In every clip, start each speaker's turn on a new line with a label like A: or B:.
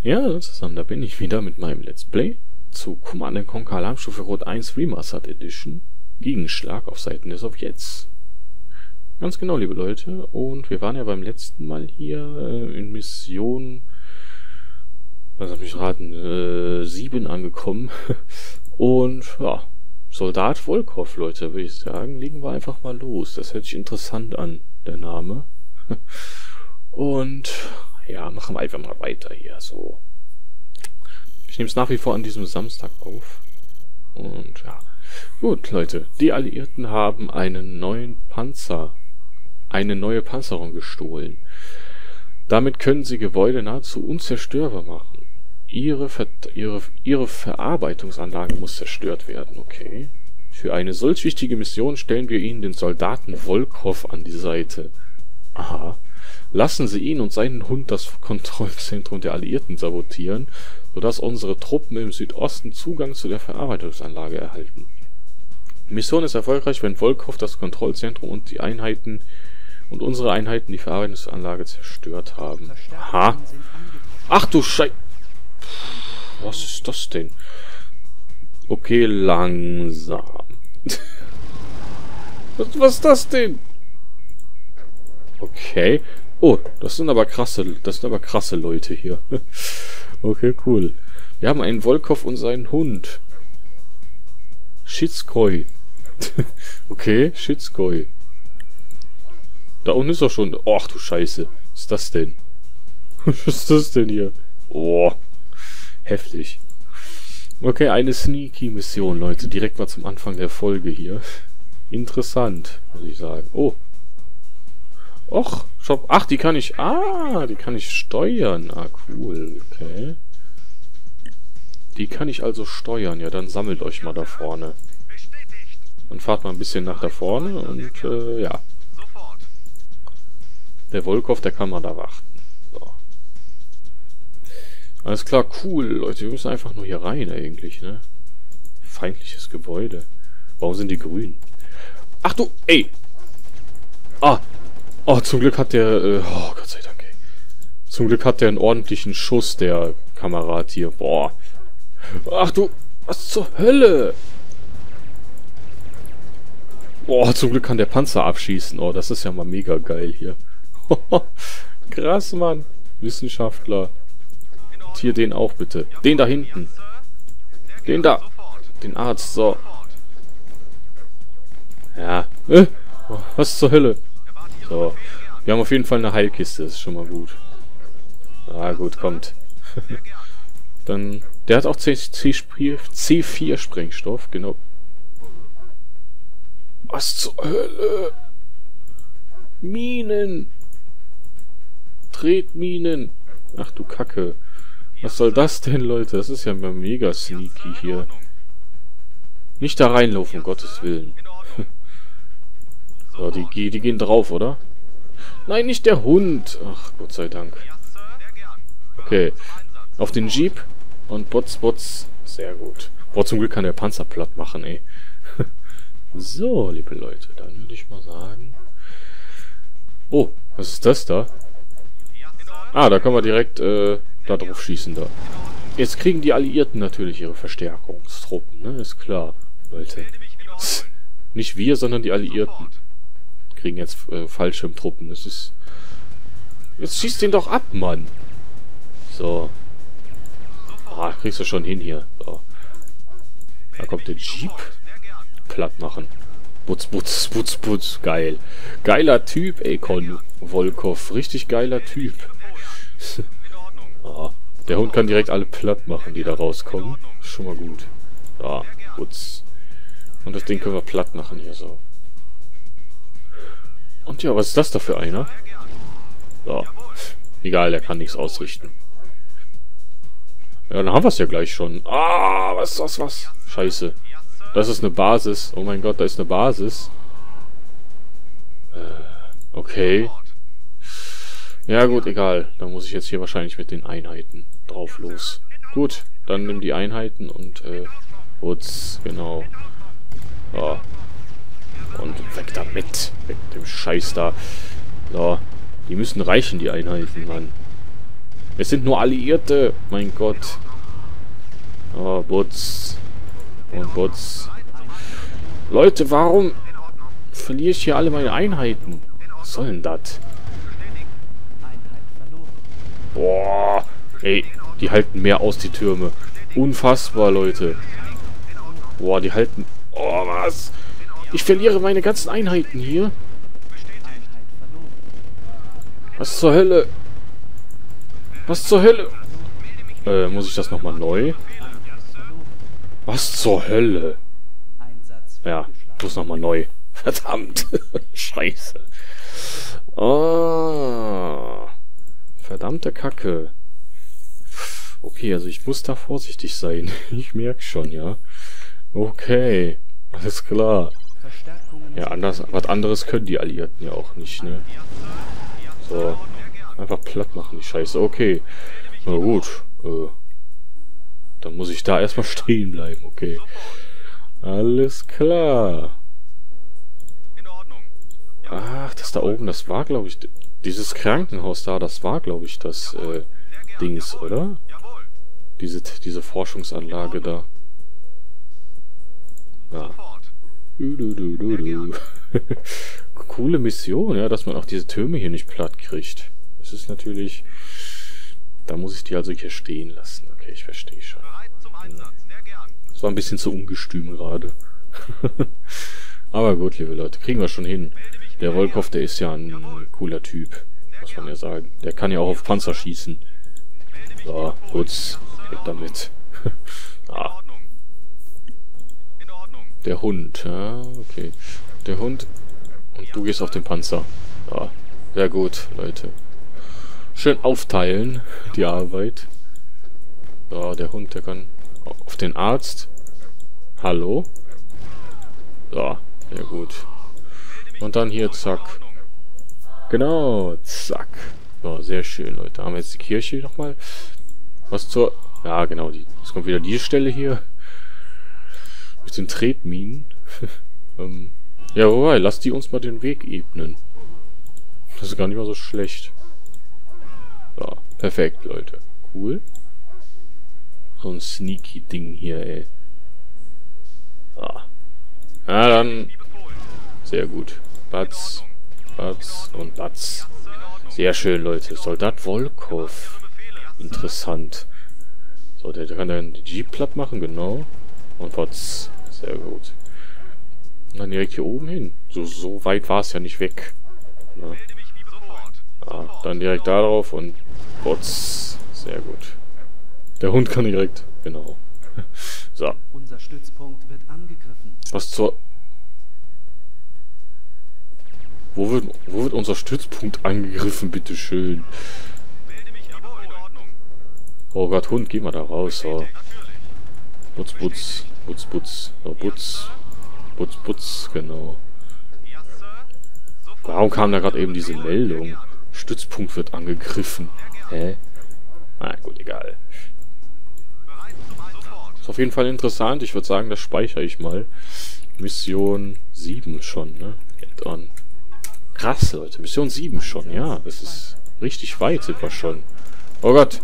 A: Ja, zusammen, da bin ich wieder mit meinem Let's Play zu Command & Conquer Alarmstufe Rot 1 Remastered Edition. Gegenschlag auf Seiten der Sowjets. Ganz genau, liebe Leute. Und wir waren ja beim letzten Mal hier in Mission, was hab ich raten, 7 angekommen. Und ja, Soldat Volkov, Leute, würde ich sagen, legen wir einfach mal los. Das hört sich interessant an, der Name. Und ja, machen wir einfach mal weiter hier, so. Ich nehme es nach wie vor an diesem Samstag auf. Und ja. Gut, Leute. Die Alliierten haben einen neuen Panzer, eine neue Panzerung gestohlen. Damit können sie Gebäude nahezu unzerstörbar machen. Ihre Verarbeitungsanlage muss zerstört werden, okay. Für eine solch wichtige Mission stellen wir ihnen den Soldaten Volkov an die Seite. Aha. Lassen Sie ihn und seinen Hund das Kontrollzentrum der Alliierten sabotieren, sodass unsere Truppen im Südosten Zugang zu der Verarbeitungsanlage erhalten. Die Mission ist erfolgreich, wenn Volkov das Kontrollzentrum und unsere Einheiten die Verarbeitungsanlage zerstört haben. Aha. Ach du Schei... Was ist das denn? Okay, langsam. Was ist das denn? Okay. Oh, das sind aber krasse Leute hier. Okay, cool. Wir haben einen Volkov und seinen Hund. Schitskoi. Okay, Schitskoi. Da unten ist er schon. Ach du Scheiße. Was ist das denn? Was ist das denn hier? Oh. Heftig. Okay, eine Sneaky-Mission, Leute. Direkt mal zum Anfang der Folge hier. Interessant, muss ich sagen. Oh. Och, Shop. Ach, die kann ich... Ah, die kann ich steuern. Ah, cool. Okay. Die kann ich also steuern. Ja, dann sammelt euch mal da vorne. Dann fahrt mal ein bisschen nach da vorne und, ja. Der Volkov, der kann mal da warten. So. Alles klar, cool, Leute. Wir müssen einfach nur hier rein eigentlich, ne? Feindliches Gebäude. Warum sind die grün? Ach du, ey! Ah! Oh, zum Glück hat der, oh, Gott sei Dank, ey. Zum Glück hat der einen ordentlichen Schuss, der Kamerad hier. Boah. Ach du, was zur Hölle? Boah, zum Glück kann der Panzer abschießen. Oh, das ist ja mal mega geil hier. Krass, Mann. Wissenschaftler. Und hier den auch, bitte. Den da hinten. Den da. Den Arzt, so. Ja. Oh, was zur Hölle? So. Wir haben auf jeden Fall eine Heilkiste, das ist schon mal gut. Ah, gut, kommt. Dann, der hat auch C4 Sprengstoff, genau. Was zur Hölle? Minen! Tretminen! Ach du Kacke. Was soll das denn, Leute? Das ist ja mal mega sneaky hier. Nicht da reinlaufen, um Gottes Willen. So, die gehen drauf, oder? Nein, nicht der Hund. Ach, Gott sei Dank. Okay. Auf den Jeep. Und Bots. Sehr gut. Boah, zum Glück kann der Panzer platt machen, ey. So, liebe Leute. Dann würde ich mal sagen... Oh, was ist das da? Ah, da können wir direkt da drauf schießen, da. Jetzt kriegen die Alliierten natürlich ihre Verstärkungstruppen, ne? Ist klar, Leute. Nicht wir, sondern die Alliierten kriegen jetzt Fallschirmtruppen. Das ist... Jetzt schießt den doch ab, Mann! So. Ah, kriegst du schon hin hier. So. Da kommt der Jeep. Platt machen. Putz. Geil. Geiler Typ, ey, Volkov. Richtig geiler Typ. Ah, der Hund kann direkt alle platt machen, die da rauskommen. Ist schon mal gut. Ja, putz. Und das Ding können wir platt machen hier, so. Und ja, was ist das da für einer? So. Egal, der kann nichts ausrichten. Ja, dann haben wir es ja gleich schon. Ah, was ist das, was? Scheiße. Das ist eine Basis. Oh mein Gott, da ist eine Basis. Okay. Ja gut, egal. Dann muss ich jetzt hier wahrscheinlich mit den Einheiten drauf los. Gut, dann nimm die Einheiten und putz, genau. Ja. Und weg damit. Weg mit dem Scheiß da. So. Die müssen reichen, die Einheiten, Mann. Es sind nur Alliierte. Mein Gott. Oh, Butz. Und Butz. Leute, warum verliere ich hier alle meine Einheiten? Was soll denn das? Boah. Ey, die halten mehr aus, die Türme. Unfassbar, Leute. Boah, die halten... Oh, was? Ich verliere meine ganzen Einheiten hier. Was zur Hölle? Was zur Hölle? Muss ich das nochmal neu? Was zur Hölle? Ja, muss nochmal neu. Verdammt. Scheiße. Oh. Verdammte Kacke. Okay, also ich muss da vorsichtig sein. Ich merke schon, ja. Okay. Alles klar. Ja, was anderes können die Alliierten ja auch nicht, ne? So. Einfach platt machen, die Scheiße. Okay. Na gut. Dann muss ich da erstmal stehen bleiben, okay. Alles klar. Ach, das da oben, das war, glaube ich... Dieses Krankenhaus da, das war, glaube ich, das Dings, oder? Diese Forschungsanlage da. Ja. Coole Mission, ja, dass man auch diese Türme hier nicht platt kriegt. Das ist natürlich... Da muss ich die also hier stehen lassen. Okay, ich verstehe schon. Das war ein bisschen zu ungestüm gerade. Aber gut, liebe Leute, kriegen wir schon hin. Der Volkov, der ist ja ein cooler Typ, muss man ja sagen. Der kann ja auch auf Panzer schießen. So, kurz, geht damit. Ah. Der Hund, ja, okay. Der Hund und du gehst auf den Panzer. Ja, sehr gut, Leute. Schön aufteilen, die Arbeit. So, der Hund, der kann auf den Arzt. Hallo? So, sehr gut. Und dann hier, zack. Genau, zack. So, sehr schön, Leute. Haben wir jetzt die Kirche nochmal? Was zur... Ja, genau, jetzt kommt wieder die Stelle hier. Mit den Tretminen. Ja, wobei, lass die uns mal den Weg ebnen. Das ist gar nicht mal so schlecht. So, perfekt, Leute. Cool. So ein sneaky Ding hier, ey. Ah. Ja, dann... Sehr gut. Batz, Batz und Batz. Sehr schön, Leute. Soldat Volkov. Interessant. So, der kann dann die Jeep platt machen, genau. Und Batz. Sehr gut. Und dann direkt hier oben hin. So weit war es ja nicht weg. Ja. Ja, dann direkt da drauf und Batz. Sehr gut. Der Hund kann direkt. Genau. So.
B: Unser Stützpunkt wird angegriffen.
A: Was zur... Wo wird unser Stützpunkt angegriffen, bitteschön? Oh Gott, Hund, geh mal da raus. So. Butz, Butz, Butz, Butz. So, Butz. Butz, Butz, genau. Warum kam da gerade eben diese Meldung? Stützpunkt wird angegriffen. Hä? Na gut, egal. Ist auf jeden Fall interessant. Ich würde sagen, das speichere ich mal. Mission 7 schon, ne? Add-on. Krass, Leute. Mission 7 schon, ja. Das ist richtig weit, sind wir schon. Oh Gott.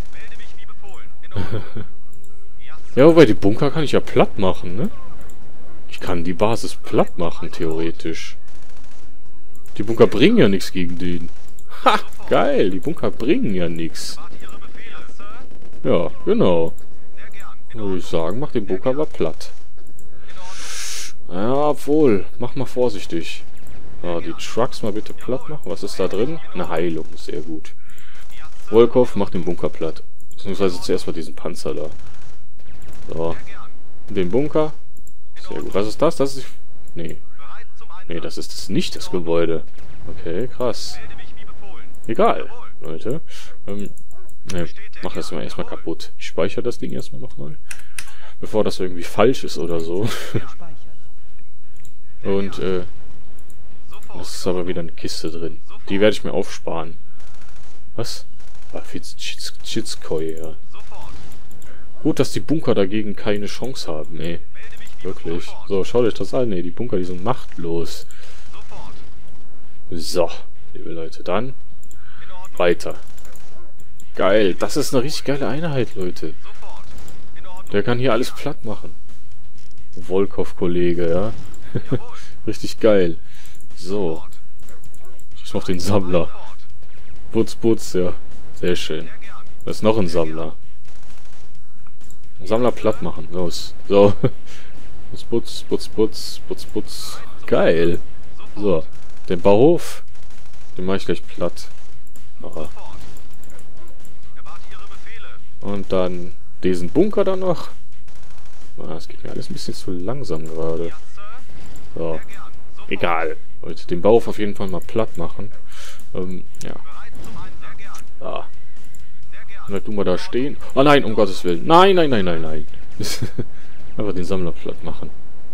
A: Ja, wobei die Bunker kann ich ja platt machen, ne? Ich kann die Basis platt machen, theoretisch. Die Bunker bringen ja nichts gegen den. Ha, geil. Die Bunker bringen ja nichts. Ja, genau. Würde ich sagen, mach den Bunker aber platt. Ja, obwohl. Mach mal vorsichtig. Ja, die Trucks mal bitte platt machen. Was ist da drin? Eine Heilung. Sehr gut. Volkov macht den Bunker platt. Beziehungsweise zuerst mal diesen Panzer da. So. Den Bunker. Sehr gut. Was ist das? Das ist... Nee. Nee, das ist das nicht das Gebäude. Okay, krass. Egal, Leute. Ne, mach das mal erstmal kaputt. Ich speichere das Ding erstmal nochmal. Bevor das irgendwie falsch ist oder so. Und, das ist aber wieder eine Kiste drin. Die werde ich mir aufsparen. Was? Chitskoi, ja. Gut, dass die Bunker dagegen keine Chance haben, ey. Wirklich. So, schaut euch das an, ey. Die Bunker, die sind machtlos. So, liebe Leute, dann weiter. Geil. Das ist eine richtig geile Einheit, Leute. Der kann hier alles platt machen. Volkov-Kollege, ja. Richtig geil. So. Ich auf den Sammler. Putz, putz, ja. Sehr schön. Da ist noch ein Sammler. Sammler platt machen. Los. So. Putz, putz, putz, putz, putz, putz. Geil. So. Den Bauhof. Den mache ich gleich platt. Aha. Und dann diesen Bunker dann noch. Das geht mir alles ein bisschen zu langsam gerade. So. Egal. Leute, den Bauhof auf jeden Fall mal platt machen. Ja. Da. Bleib du mal da stehen. Oh nein, um Gottes Willen. Nein, nein, nein, nein, nein. Einfach den Sammler platt machen.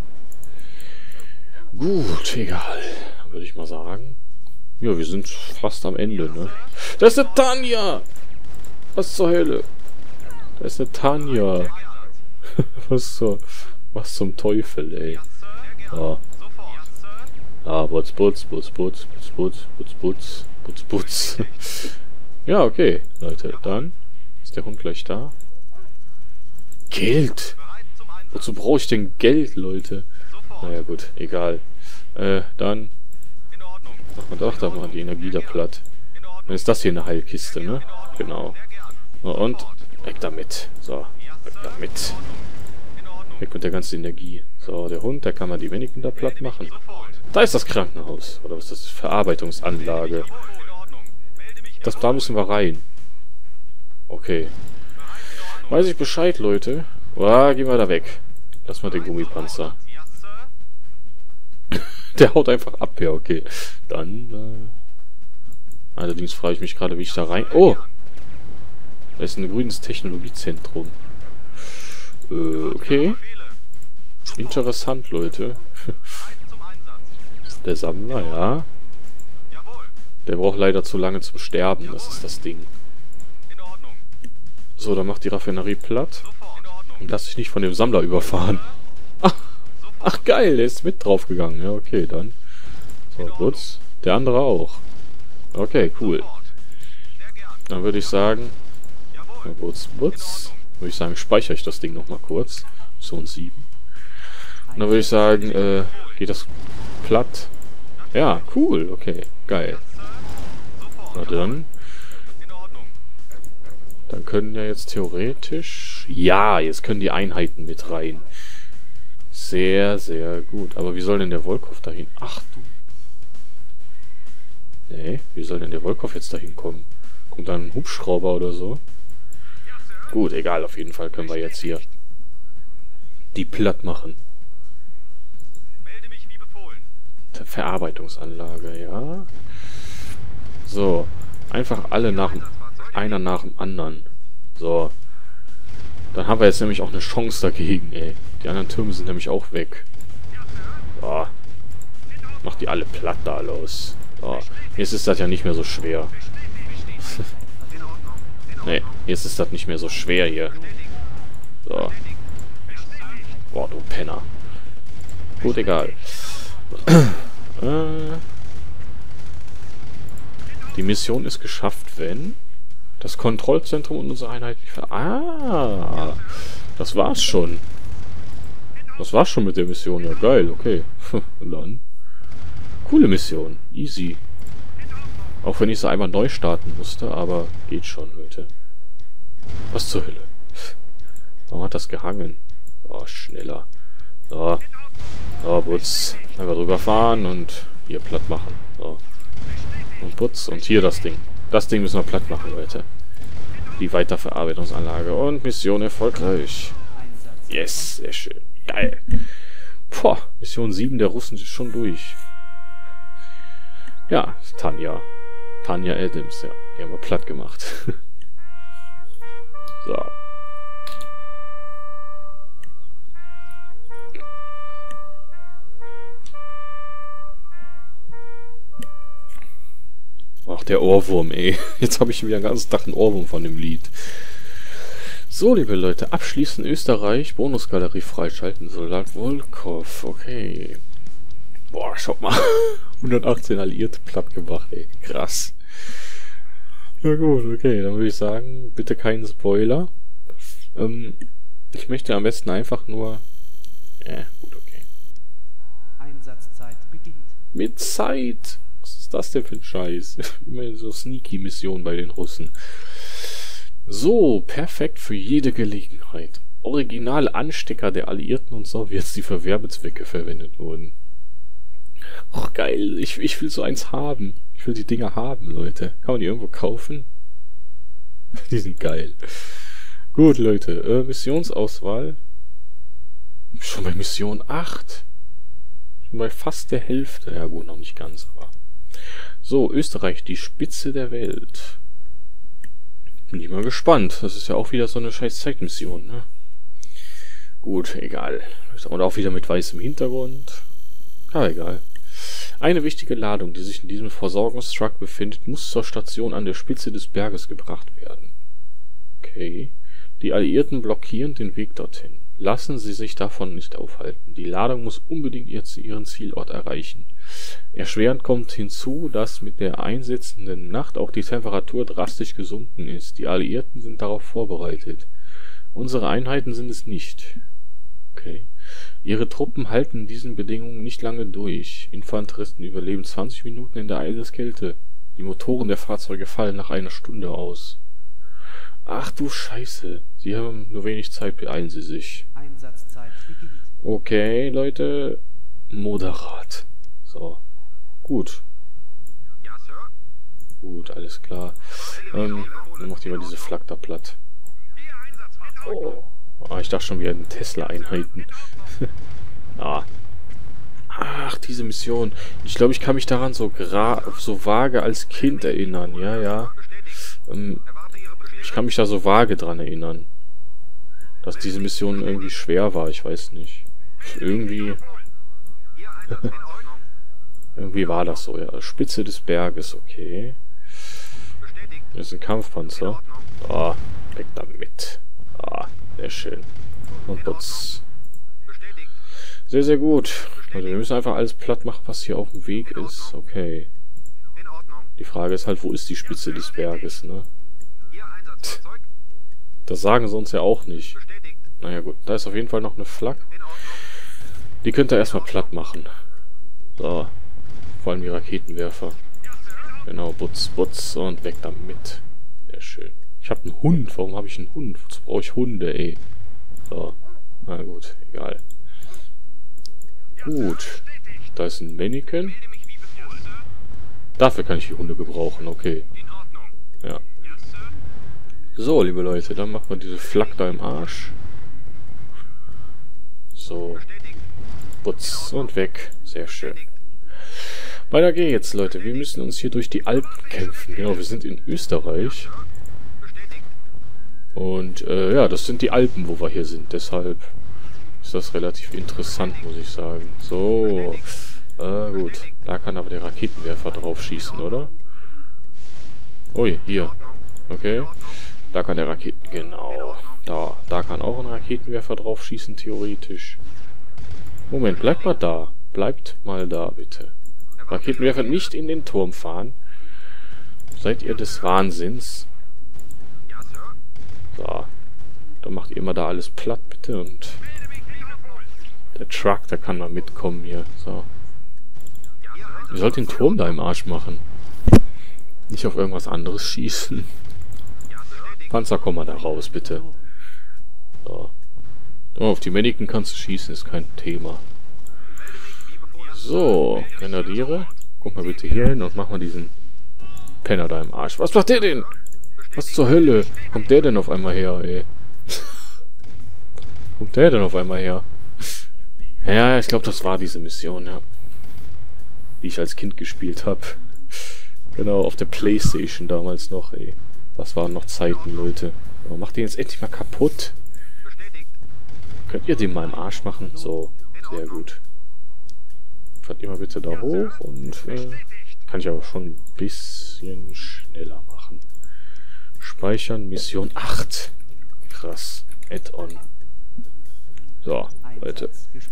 A: Gut, egal. Würde ich mal sagen. Ja, wir sind fast am Ende, ne? Da ist eine Tanja! Was zur Hölle? Da ist eine Tanja. Was zum Teufel, ey. Ja. Ah, putz, putz, putz, putz, putz, putz, putz, putz, putz, putz. Ja, okay, Leute. Dann ist der Hund gleich da. Geld! Wozu brauche ich denn Geld, Leute? Naja, gut, egal. Dann machen wir doch da mal die Energie da platt. Dann ist das hier eine Heilkiste, ne? Genau. Und weg damit. So, weg damit. Weg mit der ganzen Energie. So, der Hund, der kann mal die wenigen da platt machen. Da ist das Krankenhaus. Oder was ist das? Verarbeitungsanlage. Da müssen wir rein. Okay. Weiß ich Bescheid, Leute. Gehen wir da weg. Lass mal den Gummipanzer. Der haut einfach ab, ja, okay. Dann, allerdings frage ich mich gerade, wie ich da rein... Oh! Da ist ein grünes Technologiezentrum. Okay. Interessant, Leute. Der Sammler, ja. Der braucht leider zu lange zum Sterben, das ist das Ding. So, dann macht die Raffinerie platt. Und lass dich nicht von dem Sammler überfahren. Ach geil, der ist mit draufgegangen. Ja, okay, dann. So, putz. Der andere auch. Okay, cool. Dann würde ich sagen... Putz, putz. Würde ich sagen, speichere ich das Ding nochmal kurz. Zone 7. Und dann würde ich sagen, geht das platt? Ja, cool, okay, geil. Na dann. Dann können ja jetzt theoretisch... Ja, jetzt können die Einheiten mit rein. Sehr, sehr gut. Aber wie soll denn der Volkov dahin? Ach du... Nee, wie soll denn der Volkov jetzt dahin kommen? Kommt da ein Hubschrauber oder so? Gut, egal, auf jeden Fall können wir jetzt hier die platt machen. Verarbeitungsanlage, ja. So, einfach alle einer nach dem anderen. So. Dann haben wir jetzt nämlich auch eine Chance dagegen, ey. Die anderen Türme sind nämlich auch weg. So. Mach die alle platt da los. So. Jetzt ist das ja nicht mehr so schwer. Nee, jetzt ist das nicht mehr so schwer hier. So. Boah, du Penner. Gut, egal. Die Mission ist geschafft, wenn das Kontrollzentrum und unsere Einheit... das war's schon. Das war's schon mit der Mission. Ja, geil, okay. Und dann... Coole Mission. Easy. Auch wenn ich sie einmal neu starten musste, aber geht schon, Leute. Was zur Hölle? Warum hat das gehangen? Oh, schneller. So. So, putz. Einfach drüber fahren und hier platt machen. So. Und putz. Und hier das Ding. Das Ding müssen wir platt machen, Leute. Die Weiterverarbeitungsanlage. Und Mission erfolgreich. Yes, sehr schön. Geil. Boah, Mission 7 der Russen ist schon durch. Ja, Tanja. Tanja Adams, ja. Die haben wir platt gemacht. So. Ach, der Ohrwurm, ey. Jetzt habe ich wieder den ganzen Tag einen Ohrwurm von dem Lied. So, liebe Leute, abschließend Österreich, Bonusgalerie freischalten, Soldat Volkov, okay. Boah, schaut mal. 118 Alliierte platt gemacht, ey. Krass. Na gut, okay, dann würde ich sagen, bitte keinen Spoiler. Ich möchte am besten einfach nur... gut, okay.
B: Einsatzzeit beginnt.
A: Mit Zeit! Was ist das denn für ein Scheiß? Immer so Sneaky-Mission bei den Russen. So, perfekt für jede Gelegenheit. Originale Anstecker der Alliierten und Sowjets, die für Werbezwecke verwendet wurden. Och, geil. Ich will so eins haben. Ich will die Dinger haben, Leute. Kann man die irgendwo kaufen? Die sind geil. Gut, Leute. Missionsauswahl. Schon bei Mission 8. Schon bei fast der Hälfte. Ja gut, noch nicht ganz, aber... So, Österreich, die Spitze der Welt. Bin ich mal gespannt. Das ist ja auch wieder so eine scheiß Zeitmission, ne? Gut, egal. Und auch wieder mit weißem Hintergrund. Ah, egal. Eine wichtige Ladung, die sich in diesem Versorgungstruck befindet, muss zur Station an der Spitze des Berges gebracht werden. Okay. Die Alliierten blockieren den Weg dorthin. Lassen Sie sich davon nicht aufhalten. Die Ladung muss unbedingt ihren Zielort erreichen. Erschwerend kommt hinzu, dass mit der einsetzenden Nacht auch die Temperatur drastisch gesunken ist. Die Alliierten sind darauf vorbereitet. Unsere Einheiten sind es nicht. Okay. Ihre Truppen halten in diesen Bedingungen nicht lange durch. Infanteristen überleben 20 Minuten in der Eiseskälte. Die Motoren der Fahrzeuge fallen nach einer Stunde aus. Ach du Scheiße. Sie haben nur wenig Zeit, beeilen Sie sich.
B: Einsatzzeit beginnt.
A: Okay, Leute. Moderat. So. Gut. Gut, alles klar. Dann macht ihr mal diese Flak da platt. Oh. Ich dachte schon, wir hätten Tesla-Einheiten. Ach, diese Mission. Ich glaube, ich kann mich daran so vage als Kind erinnern. Ja. Ich kann mich da so vage dran erinnern. Dass diese Mission irgendwie schwer war, ich weiß nicht. Irgendwie... irgendwie war das so, ja. Spitze des Berges, okay. Das ist ein Kampfpanzer. Weg damit. Sehr schön. Und Butz. Sehr, sehr gut. Also wir müssen einfach alles platt machen, was hier auf dem Weg ist. Okay. Die Frage ist halt, wo ist die Spitze des Berges, ne? Das sagen sie uns ja auch nicht. Naja gut, da ist auf jeden Fall noch eine Flak. Die könnt ihr erstmal platt machen. So. Vor allem die Raketenwerfer. Genau, Butz, Butz und weg damit. Sehr schön. Ich habe einen Hund. Warum habe ich einen Hund? Wozu brauche ich Hunde, ey? So. Na gut, egal. Gut. Da ist ein Mannequin. Dafür kann ich die Hunde gebrauchen, okay. Ja. So, liebe Leute, dann machen wir diese Flak da im Arsch. So. Putz und weg. Sehr schön. Weiter geht's, Leute. Wir müssen uns hier durch die Alpen kämpfen. Genau, wir sind in Österreich. Und, ja, das sind die Alpen, wo wir hier sind. Deshalb ist das relativ interessant, muss ich sagen. So. Gut. Da kann aber der Raketenwerfer drauf schießen, oder? Ui, hier. Okay. Da kann der Genau. Da kann auch ein Raketenwerfer drauf schießen, theoretisch. Moment, bleibt mal da. Bleibt mal da, bitte. Raketenwerfer nicht in den Turm fahren. Seid ihr des Wahnsinns? So. Dann macht ihr mal da alles platt, bitte. Und der Truck, der kann mal mitkommen hier. So. Ihr sollt den Turm da im Arsch machen. Nicht auf irgendwas anderes schießen. Panzer, komm mal da raus, bitte. So. Auf die Mannequin kannst du schießen, ist kein Thema. So, Grenadiere. Guck mal bitte hier hin und mach mal diesen Penner da im Arsch. Was macht der denn? Was zur Hölle? Kommt der denn auf einmal her, ey? Kommt der denn auf einmal her? Ja, ich glaube, das war diese Mission, ja. Die ich als Kind gespielt habe. Genau, auf der Playstation damals noch, ey. Das waren noch Zeiten, Leute. Aber macht den jetzt endlich mal kaputt. Könnt ihr den mal im Arsch machen? So, sehr gut. Fahrt ihr mal bitte da hoch und kann ich aber schon ein bisschen schneller machen. Speichern, Mission 8. Krass. Add-on. So, Leute.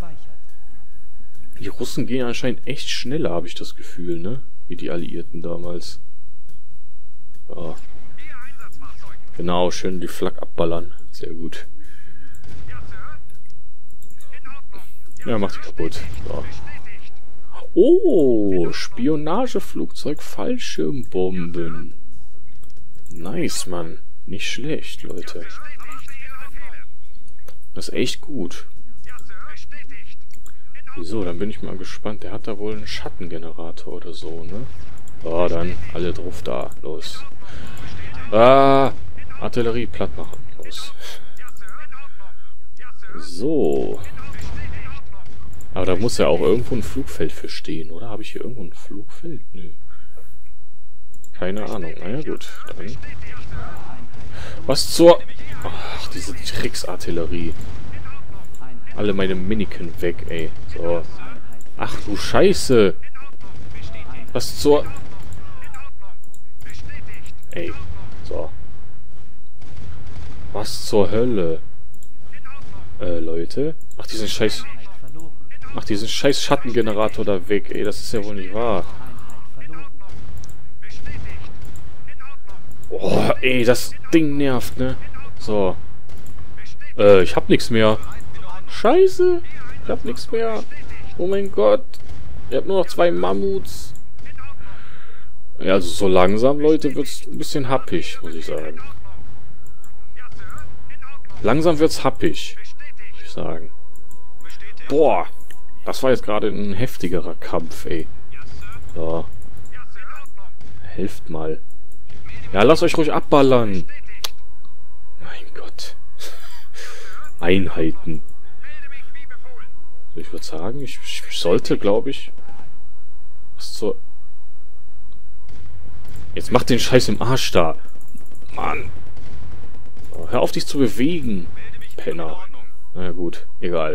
A: Die Russen gehen anscheinend echt schneller, habe ich das Gefühl, ne? Wie die Alliierten damals. Ja, Genau, schön die Flak abballern. Sehr gut. Ja, macht die kaputt. So. Oh, Spionageflugzeug, Fallschirmbomben. Nice, Mann. Nicht schlecht, Leute. Das ist echt gut. So, dann bin ich mal gespannt. Der hat da wohl einen Schattengenerator oder so, ne? So, dann alle drauf da. Los. Ah, Artillerie platt machen. Los. So. Aber da muss ja auch irgendwo ein Flugfeld für stehen, oder? Habe ich hier irgendwo ein Flugfeld? Nö. Keine Ahnung. Naja, gut. Dann. Was zur... Ach, diese Tricksartillerie. Alle meine Miniken weg, ey. So. Ach du Scheiße. Was zur... Ey. So. Was zur Hölle? Leute. Ach, diesen scheiß... Ach, diesen scheiß Schattengenerator da weg, ey. Das ist ja wohl nicht wahr. Oh, ey, das Ding nervt, ne? So. Ich hab nichts mehr. Scheiße. Ich hab nichts mehr. Oh mein Gott. Ich hab nur noch 2 Mammuts. Ja, also so langsam, Leute, wird's ein bisschen happig, muss ich sagen. Langsam wird's happig, muss ich sagen. Boah. Das war jetzt gerade ein heftigerer Kampf, ey. So. Helft mal. Ja, lasst euch ruhig abballern. Mein Gott. Einheiten. So, ich würde sagen, ich sollte, glaube ich... Was zur... Jetzt mach den Scheiß im Arsch da. Mann. Oh, hör auf, dich zu bewegen. Penner. Na gut, egal.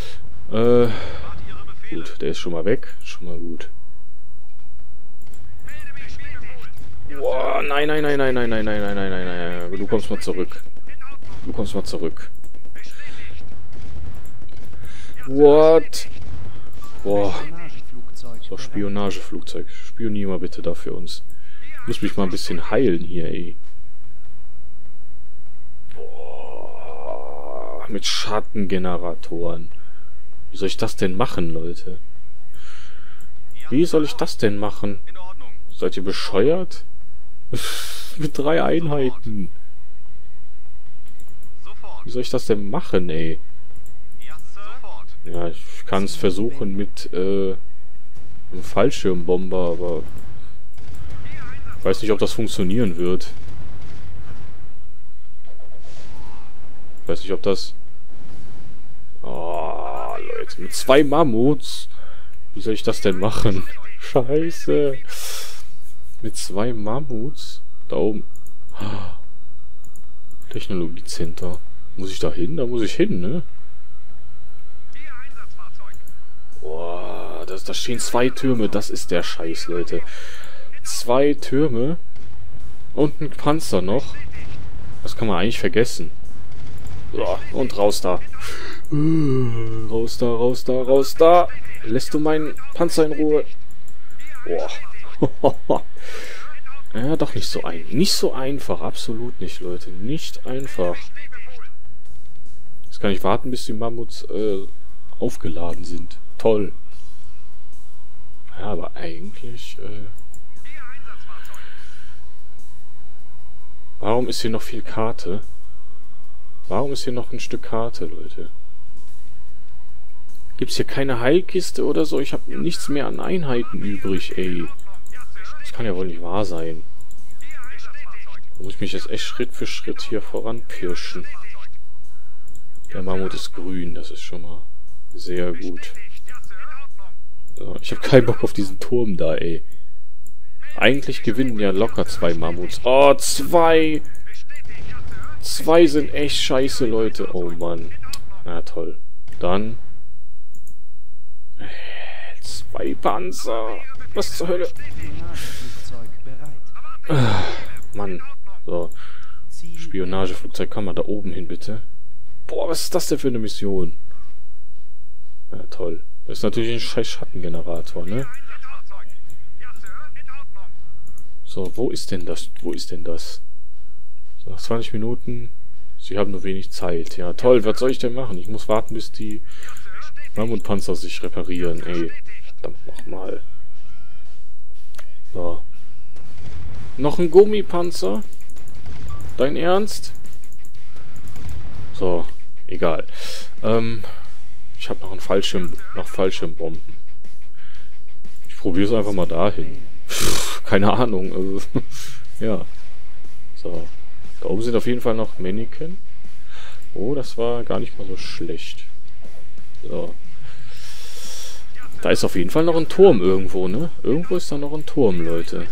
A: Gut, der ist schon mal weg. Schon mal gut. Boah, nein, nein, nein, nein, nein, nein, nein, nein, nein, nein, nein. Du kommst mal zurück. Du kommst mal zurück. What? Boah. So, Spionageflugzeug. Spionier mal bitte da für uns. Ich muss mich mal ein bisschen heilen hier, ey. Boah. Mit Schattengeneratoren. Wie soll ich das denn machen, Leute? Wie soll ich das denn machen? Seid ihr bescheuert? Mit 3 Einheiten. Wie soll ich das denn machen, ey? Ja, ich kann es versuchen mit einem Fallschirmbomber, aber ich weiß nicht, ob das funktionieren wird. Ich weiß nicht, ob das... Oh, Leute, mit 2 Mammuts. Wie soll ich das denn machen? Scheiße. Mit 2 Mammuts? Da oben. Technologiecenter. Muss ich da hin? Da muss ich hin, ne? Boah, da stehen 2 Türme. Das ist der Scheiß, Leute. 2 Türme. Und ein Panzer noch. Das kann man eigentlich vergessen. So, und raus da. Raus da, raus da, raus da. Lässt du meinen Panzer in Ruhe? Boah. Ja, doch nicht so nicht so einfach. Absolut nicht, Leute. Nicht einfach. Jetzt kann ich warten, bis die Mammuts aufgeladen sind. Toll. Ja, aber eigentlich... Warum ist hier noch viel Karte? Warum ist hier noch ein Stück Karte, Leute? Gibt's hier keine Heilkiste oder so? Ich habe nichts mehr an Einheiten übrig, ey. Das kann ja wohl nicht wahr sein. Da muss ich mich jetzt echt Schritt für Schritt hier voranpirschen. Der Mammut ist grün, das ist schon mal sehr gut. So, ich habe keinen Bock auf diesen Turm da, ey. Eigentlich gewinnen ja locker 2 Mammuts. Oh, 2! 2 sind echt scheiße, Leute. Oh, Mann. Na, toll. Dann... 2 Panzer. Was zur Hölle? Mann. So. Spionageflugzeug. Kann man da oben hin, bitte? Boah, was ist das denn für eine Mission? Ja, toll. Das ist natürlich ein scheiß Schattengenerator, ne? So, wo ist denn das? Wo ist denn das? Nach 20 Minuten. Sie haben nur wenig Zeit. Ja, toll. Was soll ich denn machen? Ich muss warten, bis die Mammutpanzer sich reparieren. Ey, verdammt nochmal. So. Noch ein Gummipanzer? Dein Ernst? So, egal. Ich habe noch einen Fallschirmbomben. Ich probiere es einfach mal dahin. Keine Ahnung. Also, ja. So. Da oben sind auf jeden Fall noch Mannequin. Oh, das war gar nicht mal so schlecht. So. Da ist auf jeden Fall noch ein Turm irgendwo, ne? Irgendwo ist da noch ein Turm, Leute.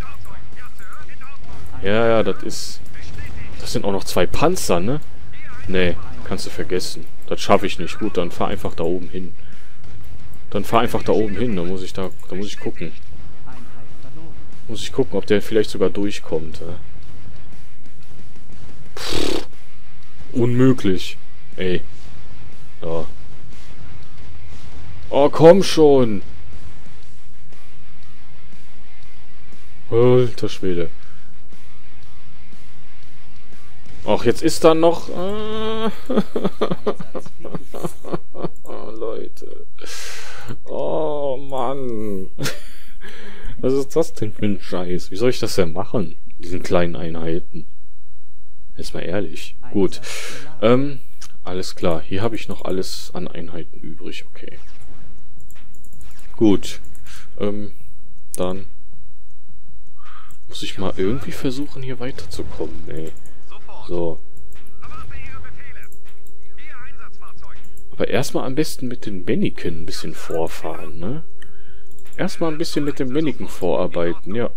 A: Ja, ja, das ist... Das sind auch noch 2 Panzer, ne? Nee, kannst du vergessen. Das schaffe ich nicht. Gut, dann fahr einfach da oben hin. Dann muss ich gucken. Muss ich gucken, ob der vielleicht sogar durchkommt. Pff, unmöglich. Ey. Ja. Oh, komm schon. Alter Schwede. Ach, jetzt ist da noch... Leute. Oh, Mann. Was ist das denn für ein Scheiß? Wie soll ich das denn machen? Diesen kleinen Einheiten. Jetzt mal ehrlich. Gut. Alles klar. Hier habe ich noch alles an Einheiten übrig. Okay. Gut. Dann muss ich mal irgendwie versuchen, hier weiterzukommen. Ey. So. Aber erstmal am besten mit den Mannequin ein bisschen vorfahren, ne? Erstmal ein bisschen mit dem Mannequin vorarbeiten, ja.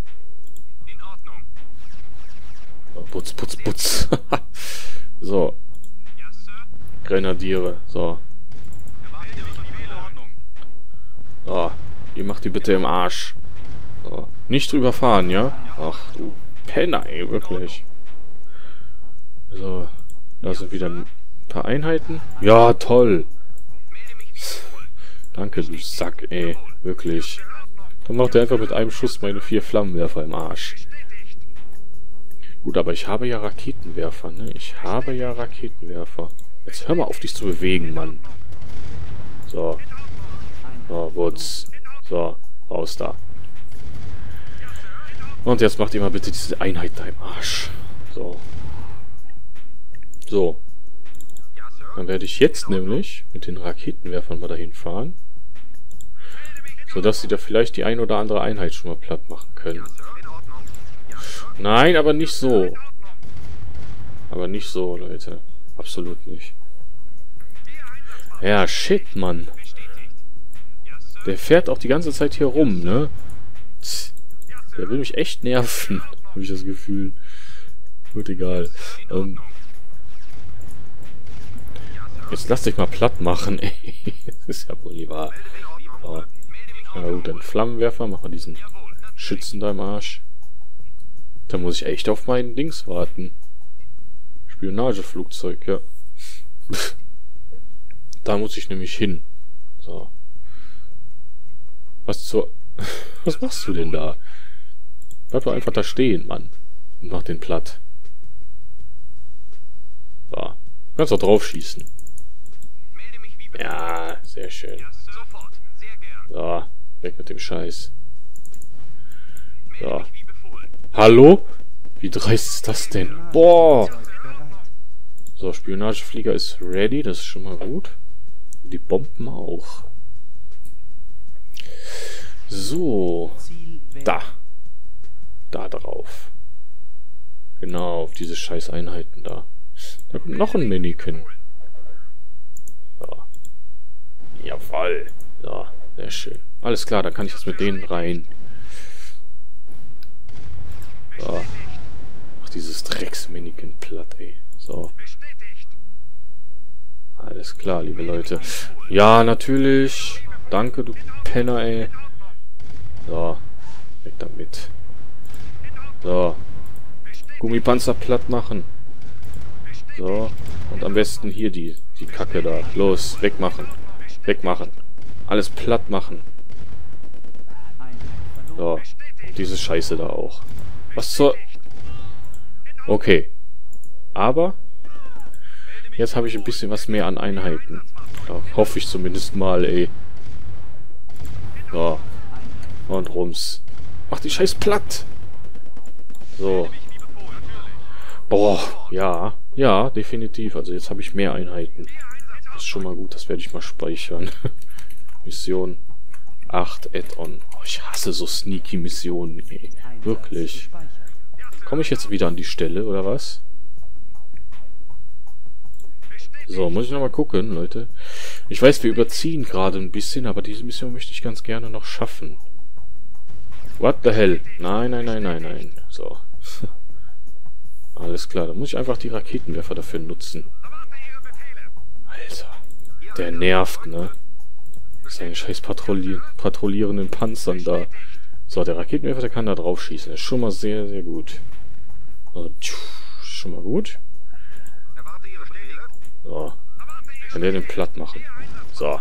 A: Oh, putz, putz, putz. So. Grenadiere, so. So. Ihr macht die bitte im Arsch. So. Nicht drüber fahren, ja? Ach du Penner, ey, wirklich. So. Da sind wieder ein paar Einheiten. Ja, toll. Danke, du Sack, ey. Wirklich. Dann macht er einfach mit einem Schuss meine 4 Flammenwerfer im Arsch. Gut, aber ich habe ja Raketenwerfer, ne? Ich habe ja Raketenwerfer. Jetzt hör mal auf, dich zu bewegen, Mann. So. So, Wutz. So, raus da. Und jetzt macht ihr mal bitte diese Einheit da im Arsch. So. So. Dann werde ich jetzt nämlich mit den Raketenwerfern mal dahin fahren. Sodass sie da vielleicht die ein oder andere Einheit schon mal platt machen können. Nein, aber nicht so. Aber nicht so, Leute. Absolut nicht. Ja, shit, Mann. Der fährt auch die ganze Zeit hier rum, ne? Der will mich echt nerven. Habe ich das Gefühl. Gut, egal. Jetzt lass dich mal platt machen, ey. Das ist ja wohl nicht wahr. So. Na gut, dann Flammenwerfer. Machen wir diesen Schützen da im Arsch. Da muss ich echt auf meinen Dings warten. Spionageflugzeug, ja. Da muss ich nämlich hin. So. Was machst du denn da? Bleib doch einfach da stehen, Mann. Und mach den platt. So. Du kannst doch drauf schießen. Ja, sehr schön. So, weg mit dem Scheiß. So. Hallo? Wie dreist ist das denn? Boah! So, Spionageflieger ist ready, das ist schon mal gut. Die Bomben auch. So. Da. Da drauf. Genau, auf diese scheiß Einheiten da. Da kommt noch ein Mannequin. So. Jawoll. So, sehr schön. Alles klar, dann kann ich jetzt mit denen rein. So. Ach, dieses Drecks-Mannequin platt, ey. So. Alles klar, liebe Leute. Ja, natürlich. Danke, du Penner, ey. So. Weg damit. So. Gummipanzer platt machen. So. Und am besten hier die Kacke da. Los, wegmachen. Wegmachen. Alles platt machen. So. Und diese Scheiße da auch. Was zur... Okay. Aber jetzt habe ich ein bisschen was mehr an Einheiten. Ja, hoffe ich zumindest mal, ey. So. Und rums. Mach die Scheiß platt. So. Boah, ja. Ja, definitiv. Also jetzt habe ich mehr Einheiten. Das ist schon mal gut, das werde ich mal speichern. Mission 8 Add-on. Oh, ich hasse so sneaky Missionen, ey. Wirklich. Komme ich jetzt wieder an die Stelle, oder was? So, muss ich nochmal gucken, Leute. Ich weiß, wir überziehen gerade ein bisschen, aber diese Mission möchte ich ganz gerne noch schaffen. What the hell? Nein, nein, nein, nein, nein. So. Alles klar, dann muss ich einfach die Raketenwerfer dafür nutzen. Alter. Der nervt, ne? Seine scheiß patrouillierenden Panzern da. So, der Raketenwerfer, der kann da drauf schießen. Das ist schon mal sehr, sehr gut. Schon mal gut. So. Kann der den platt machen. So.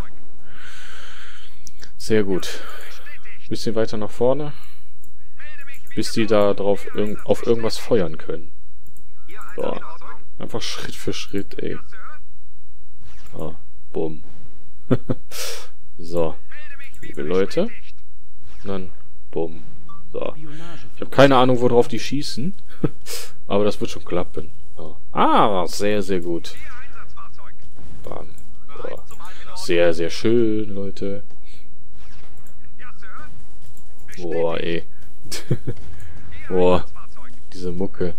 A: Sehr gut. Bisschen weiter nach vorne. Bis die da drauf auf irgendwas feuern können. So. Einfach Schritt für Schritt, ey. So. Bumm. So. Liebe Leute. Und dann bumm. So. Ich habe keine Ahnung, worauf die schießen. Aber das wird schon klappen. So. Ah, sehr, sehr gut. Bam. So. Sehr, sehr schön, Leute. Boah, ey. Boah. Diese Mucke.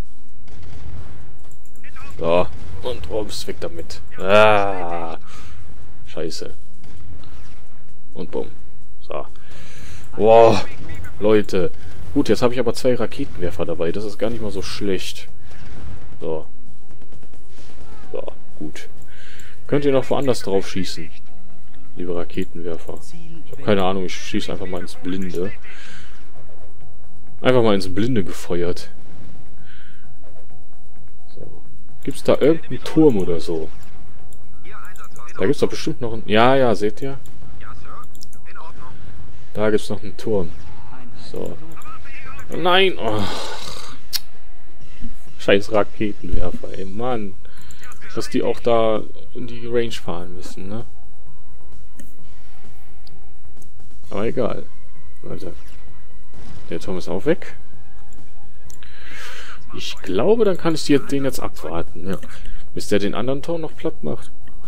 A: So. Und rums, weg damit. Ah. Scheiße. Und bumm. So. Boah. Leute. Gut, jetzt habe ich aber 2 Raketenwerfer dabei. Das ist gar nicht mal so schlecht. So. So, gut. Könnt ihr noch woanders drauf schießen? Liebe Raketenwerfer. Ich habe keine Ahnung, ich schieße einfach mal ins Blinde. Einfach mal ins Blinde gefeuert. So. Gibt's da irgendeinen Turm oder so? Da gibt's doch bestimmt noch einen... Ja, ja, seht ihr? Da gibt's noch einen Turm. So. Nein! Oh. Scheiß Raketenwerfer, ey, Mann. Dass die auch da in die Range fahren müssen, ne? Aber egal. Leute. Der Turm ist auch weg. Ich glaube, dann kann ich den jetzt abwarten, ja. Bis der den anderen Turm noch platt macht.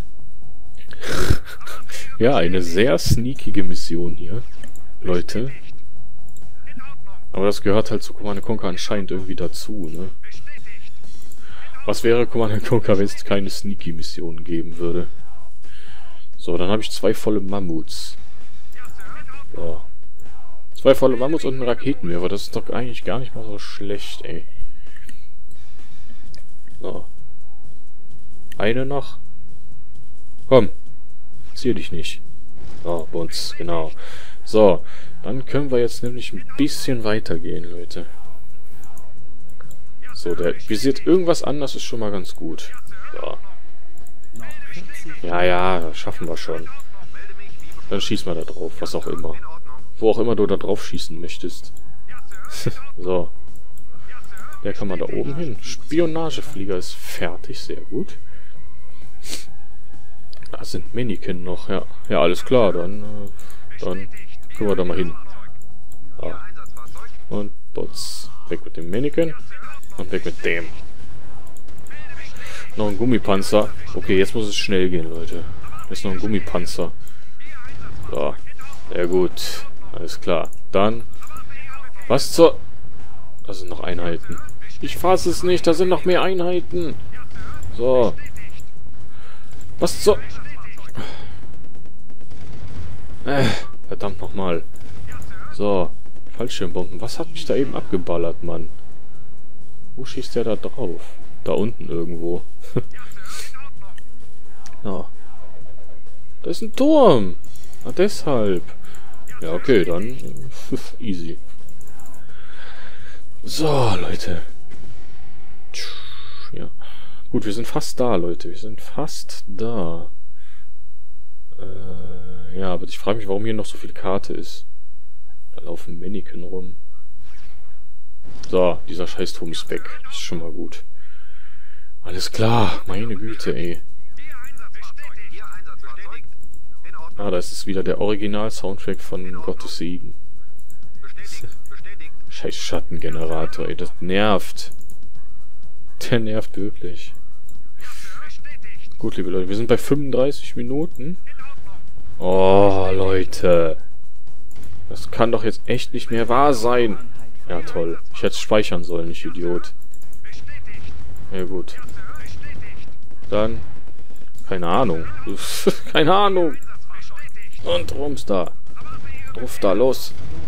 A: Ja, eine sehr sneakige Mission hier. Leute. Aber das gehört halt zu Command & Conquer anscheinend irgendwie dazu, ne? Was wäre Command & Conquer, wenn es keine Sneaky-Missionen geben würde? So, dann habe ich 2 volle Mammuts. So. 2 volle Mammuts und einen Raketenwerfer. Das ist doch eigentlich gar nicht mal so schlecht, ey. So. Eine noch. Komm. Zieh dich nicht. So, Bunz, genau. So, dann können wir jetzt nämlich ein bisschen weitergehen, Leute. So, der visiert irgendwas anders, ist schon mal ganz gut. So. Ja, ja, das schaffen wir schon. Dann schieß mal da drauf, was auch immer. Wo auch immer du da drauf schießen möchtest. So. Der kann man da oben hin. Spionageflieger ist fertig, sehr gut. Da sind Mannequin noch, ja. Ja, alles klar, dann können wir da mal hin. Ja. Und Bots. Weg mit dem Mannequin. Und weg mit dem. Noch ein Gummipanzer. Okay, jetzt muss es schnell gehen, Leute. Jetzt noch ein Gummipanzer. So. Sehr gut. Alles klar. Dann. Was zur... Da sind noch Einheiten. Ich fasse es nicht. Da sind noch mehr Einheiten. So. Was zur... verdammt nochmal. So. Fallschirmbomben. Was hat mich da eben abgeballert, Mann? Wo schießt der da drauf? Da unten irgendwo. Ja. Da ist ein Turm. Ah, deshalb. Ja, okay, dann easy. So, Leute. Ja. Gut, wir sind fast da, Leute. Wir sind fast da. Ja, aber ich frage mich, warum hier noch so viel Karte ist. Da laufen Mannequin rum. So, dieser Scheißturm ist weg. Das ist schon mal gut. Alles klar, meine Güte, ey. Ah, da ist es wieder der Original-Soundtrack von Gottes Segen. Scheiß Schattengenerator, ey, das nervt. Der nervt wirklich. Gut, liebe Leute, wir sind bei 35 Minuten. Oh, Leute. Das kann doch jetzt echt nicht mehr wahr sein. Ja, toll. Ich hätte es speichern sollen, ich Idiot. Ja, gut. Dann... Keine Ahnung. Keine Ahnung. Und rums da. Ruf da, los.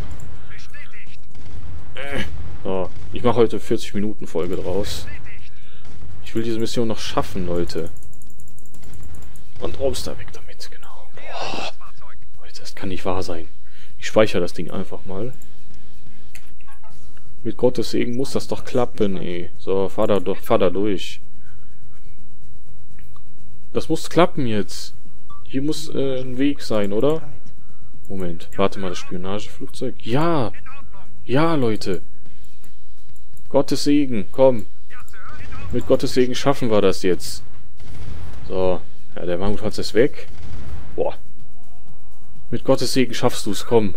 A: So, ich mache heute 40 Minuten Folge draus. Ich will diese Mission noch schaffen, Leute. Und rums da, weg damit, genau. Boah. Leute, das kann nicht wahr sein. Ich speichere das Ding einfach mal. Mit Gottes Segen muss das doch klappen, ey. So, fahr da durch. Das muss klappen jetzt. Hier muss ein Weg sein, oder? Moment, warte mal, das Spionageflugzeug. Ja! Ja, Leute! Gottes Segen, komm! Mit Gottes Segen schaffen wir das jetzt. So, ja, der Mammutpanzer ist weg. Boah. Mit Gottes Segen schaffst du es, komm.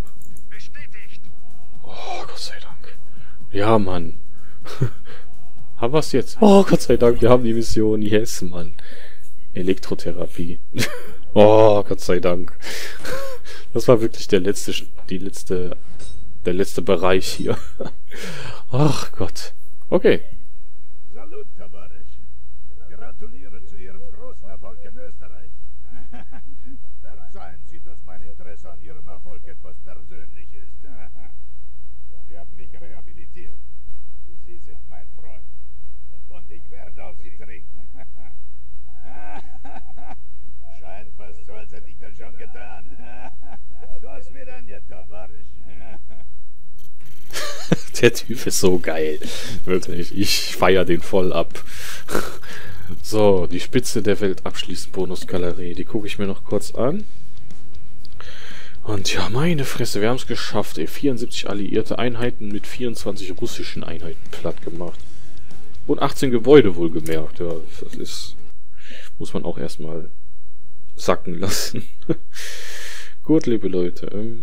A: Oh, Gott sei Dank. Ja, Mann. Haben wir es jetzt? Oh, Gott sei Dank, wir haben die Mission. Yes, Mann. Elektrotherapie. Oh, Gott sei Dank. Das war wirklich der letzte Bereich hier. Ach Gott. Okay.
C: Salut, Tavarisch. Gratuliere zu Ihrem großen Erfolg in Österreich. Verzeihen Sie, dass mein Interesse an Ihrem Erfolg etwas persönlich ist. Sie haben mich rehabilitiert. Sie sind mein Freund. Und ich werde auf Sie trinken. Scheint fast so, als hätte ich das schon getan. Das wieder, Tavarisch.
A: Der Typ ist so geil. Wirklich. Ich feiere den voll ab. So, die Spitze der Welt abschließen, Bonusgalerie. Die gucke ich mir noch kurz an. Und ja, meine Fresse, wir haben es geschafft, ey. 74 alliierte Einheiten mit 24 russischen Einheiten platt gemacht. Und 18 Gebäude wohlgemerkt. Ja, das ist... Muss man auch erstmal sacken lassen. Gut, liebe Leute.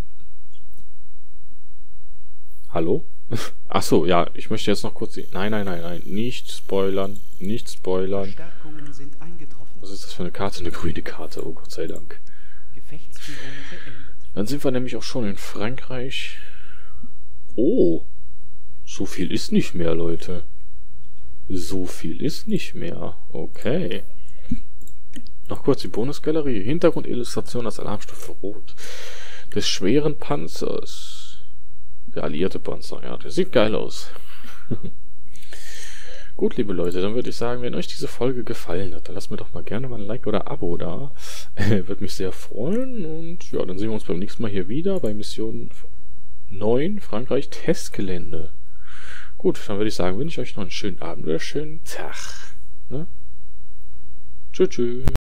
A: Hallo? Achso, ja, ich möchte jetzt noch kurz... Nein. Nicht spoilern. Nicht spoilern.
B: Verstärkungen sind eingetroffen.
A: Was ist das für eine Karte? Eine grüne Karte. Oh Gott sei Dank.
B: Gefechtsführung beendet.
A: Dann sind wir nämlich auch schon in Frankreich. Oh. So viel ist nicht mehr, Leute. So viel ist nicht mehr. Okay. Noch kurz die Bonusgalerie. Hintergrundillustration als Alarmstufe Rot. Des schweren Panzers. Der alliierte Panzer. Ja, der sieht geil aus. Gut, liebe Leute, dann würde ich sagen, wenn euch diese Folge gefallen hat, dann lasst mir doch mal gerne mal ein Like oder Abo da. Würde mich sehr freuen. Und ja, dann sehen wir uns beim nächsten Mal hier wieder bei Mission 9, Frankreich, Testgelände. Gut, dann würde ich sagen, wünsche ich euch noch einen schönen Abend oder einen schönen Tag. Ne? Tschüss.